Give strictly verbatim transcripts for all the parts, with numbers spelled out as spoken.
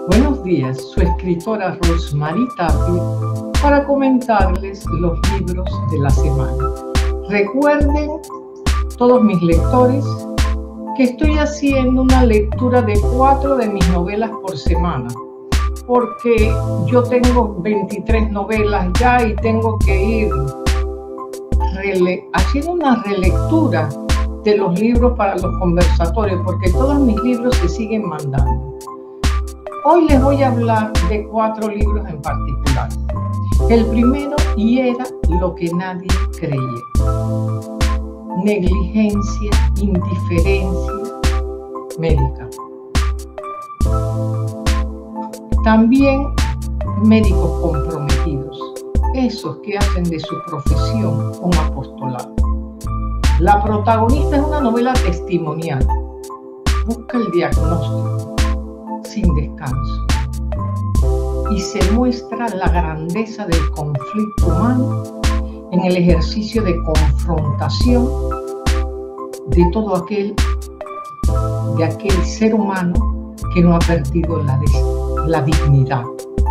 Buenos días, su escritora Rosmarie Tapia para comentarles los libros de la semana. Recuerden, todos mis lectores, que estoy haciendo una lectura de cuatro de mis novelas por semana, porque yo tengo veintitrés novelas ya y tengo que ir haciendo una relectura de los libros para los conversatorios, porque todos mis libros se siguen mandando. Hoy les voy a hablar de cuatro libros en particular. El primero, y era lo que nadie creía. Negligencia, indiferencia médica. También médicos comprometidos, esos que hacen de su profesión un apostolado. La protagonista es una novela testimonial. Busca el diagnóstico sin descanso y se muestra la grandeza del conflicto humano en el ejercicio de confrontación de todo aquel, de aquel ser humano que no ha perdido la, la dignidad.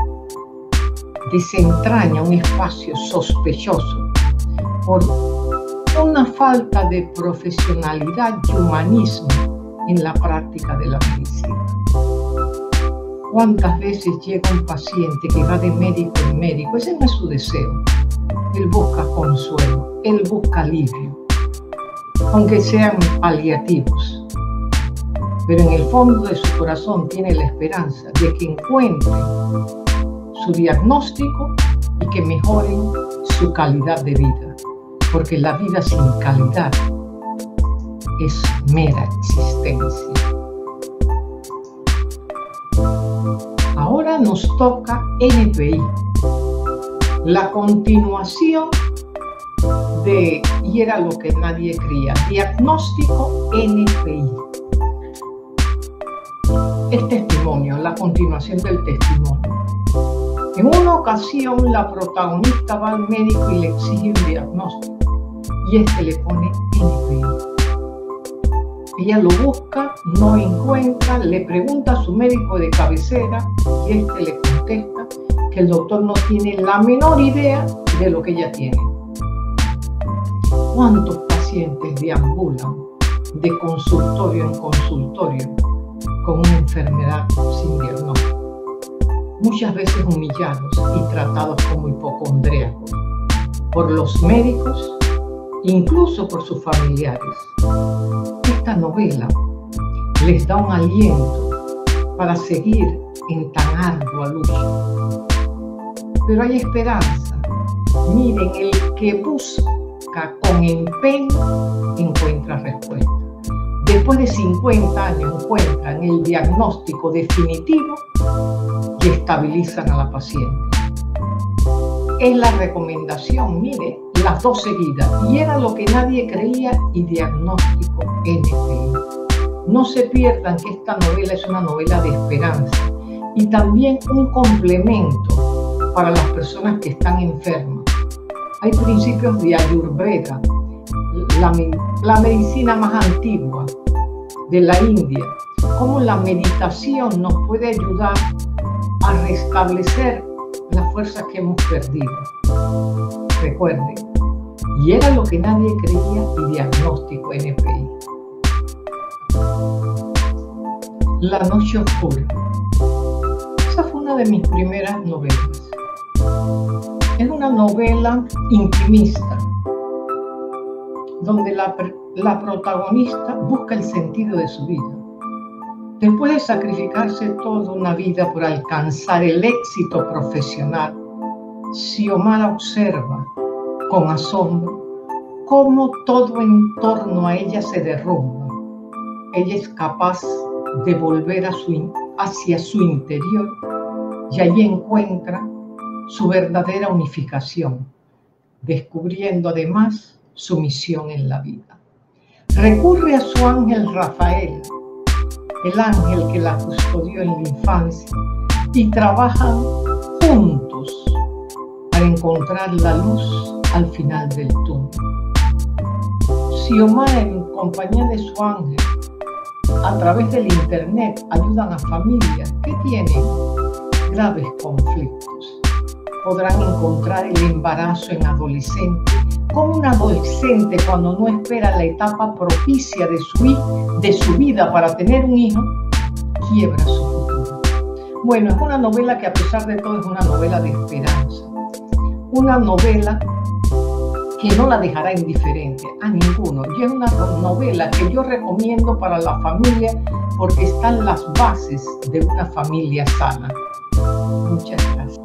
Desentraña un espacio sospechoso por una falta de profesionalidad y humanismo en la práctica de la medicina. ¿Cuántas veces llega un paciente que va de médico en médico? Ese no es su deseo. Él busca consuelo, él busca alivio, aunque sean paliativos. Pero en el fondo de su corazón tiene la esperanza de que encuentren su diagnóstico y que mejoren su calidad de vida. Porque la vida sin calidad es mera existencia. Ahora nos toca N P I, la continuación de Y era lo que nadie creía, diagnóstico N P I. El testimonio, la continuación del testimonio. En una ocasión la protagonista va al médico y le exige un diagnóstico y este le pone N P I. Ella lo busca, no encuentra, le pregunta a su médico de cabecera y este le contesta que el doctor no tiene la menor idea de lo que ella tiene. ¿Cuántos pacientes deambulan de consultorio en consultorio con una enfermedad sin diagnóstico? Muchas veces humillados y tratados como hipocondríacos por los médicos, incluso por sus familiares. Esta novela les da un aliento para seguir en tan ardua lucha. Pero hay esperanza. Miren, el que busca con empeño encuentra respuesta. Después de cincuenta años encuentran el diagnóstico definitivo y estabilizan a la paciente. Es la recomendación, mire, las dos seguidas. Y era lo que nadie creía y diagnóstico N P I. No se pierdan que esta novela es una novela de esperanza y también un complemento para las personas que están enfermas. Hay principios de Ayurveda, la, la medicina más antigua de la India, cómo la meditación nos puede ayudar a restablecer las fuerzas que hemos perdido. Recuerden, y era lo que nadie creía y diagnóstico N P I. La noche oscura. Esa fue una de mis primeras novelas. Es una novela intimista, donde la, la protagonista busca el sentido de su vida. Después de sacrificarse toda una vida por alcanzar el éxito profesional, Xiomara observa con asombro cómo todo en torno a ella se derrumba. Ella es capaz de volver a su, hacia su interior y allí encuentra su verdadera unificación, descubriendo además su misión en la vida. Recurre a su ángel Rafael, el ángel que la custodió en la infancia, y trabajan juntos para encontrar la luz al final del túnel. Xiomara, en compañía de su ángel, a través del internet ayudan a familias que tienen graves conflictos. Podrán encontrar el embarazo en adolescente, como un adolescente cuando no espera la etapa propicia de su, de su vida para tener un hijo, quiebra su futuro. Bueno, es una novela que a pesar de todo es una novela de esperanza, una novela que no la dejará indiferente a ninguno. Y es una novela que yo recomiendo para la familia porque están las bases de una familia sana. Muchas gracias.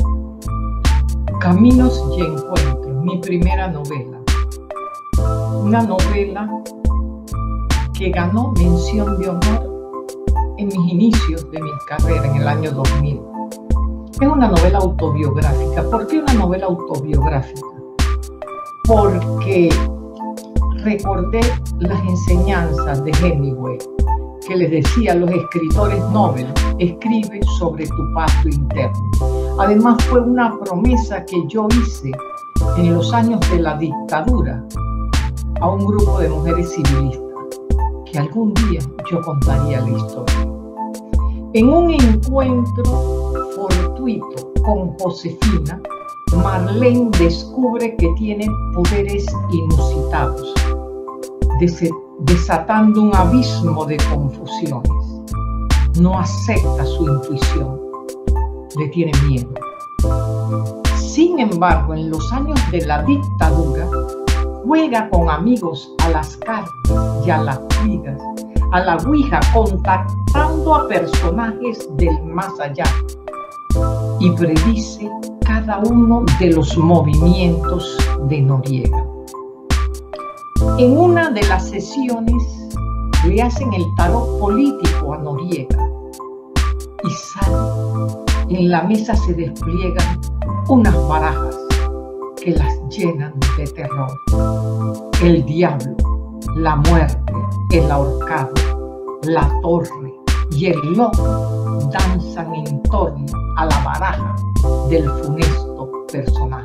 Caminos y Encuentros, mi primera novela. Una novela que ganó mención de honor en mis inicios de mi carrera en el año dos mil. Es una novela autobiográfica. ¿Por qué una novela autobiográfica? Porque recordé las enseñanzas de Hemingway, que les decía a los escritores Nobel: escribe sobre tu pacto interno. Además, fue una promesa que yo hice en los años de la dictadura a un grupo de mujeres civilistas, que algún día yo contaría la historia. En un encuentro fortuito con Josefina, Marlene descubre que tiene poderes inusitados, desatando un abismo de confusiones. No acepta su intuición, le tiene miedo. Sin embargo, en los años de la dictadura, juega con amigos a las cartas y a las ouijas, a la ouija, contactando a personajes del más allá, y predice cada uno de los movimientos de Noriega. En una de las sesiones le hacen el tarot político a Noriega y sale. En la mesa se despliegan unas barajas que las llenan de terror. El diablo, la muerte, el ahorcado, la torre y el loco danzan en torno a la baraja del funesto personaje.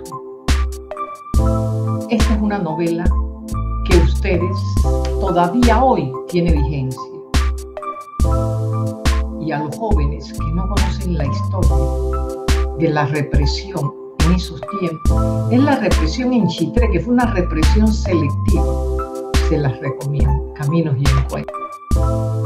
Esta es una novela que ustedes todavía hoy tiene vigencia. Y a los jóvenes que no conocen la historia de la represión en esos tiempos, es la represión en Chitré, que fue una represión selectiva, se las recomiendo. Caminos y Encuentros.